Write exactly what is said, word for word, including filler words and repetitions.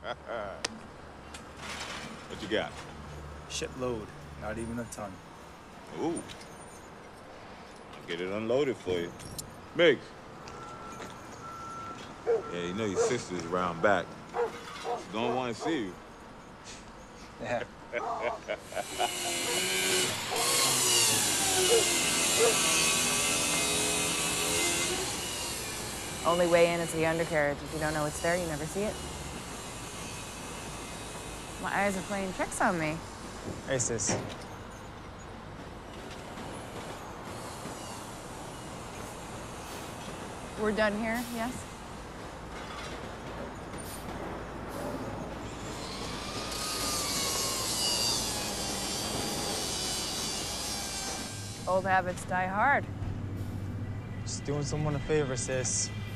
What you got? Shipload, not even a ton. Ooh. I'll get it unloaded for you. Migs. Yeah, you know your sister's around back. She's gonna want to see you. Yeah. Only way in is the undercarriage. If you don't know what's there, you never see it. My eyes are playing tricks on me. Hey, sis. We're done here, yes? Old habits die hard. Just doing someone a favor, sis.